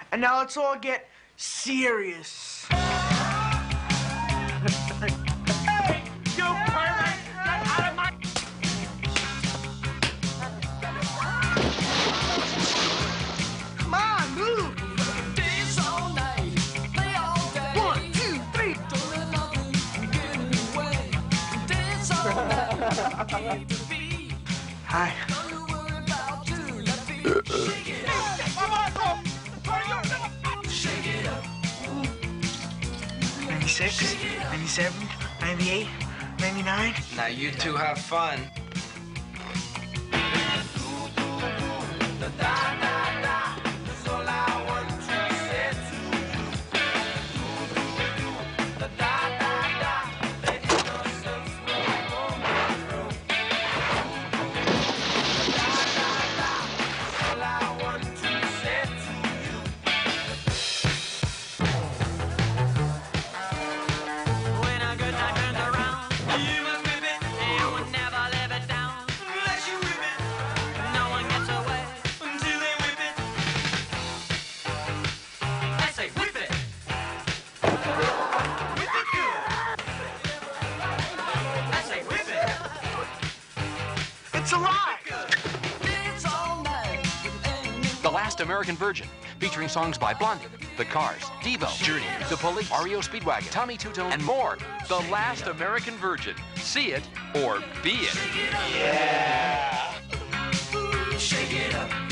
And now let's all get serious. Hey, you pervert! Get out of my... Come on, move! Dance all night, play all day. 1, 2, 3. Doing nothing, getting away. Dance all night, keep the beat. Hi. Don't you worry about you, let me shake it up. Shake it up. 96, 97, 98, 99. Now you two have fun. It's alive! Dance all night. The Last American Virgin, featuring songs by Blondie, The Cars, Devo, Journey, The Police, REO Speedwagon, Tommy Two-Tone, and more. The Last American Virgin. See it or be it. Shake it up.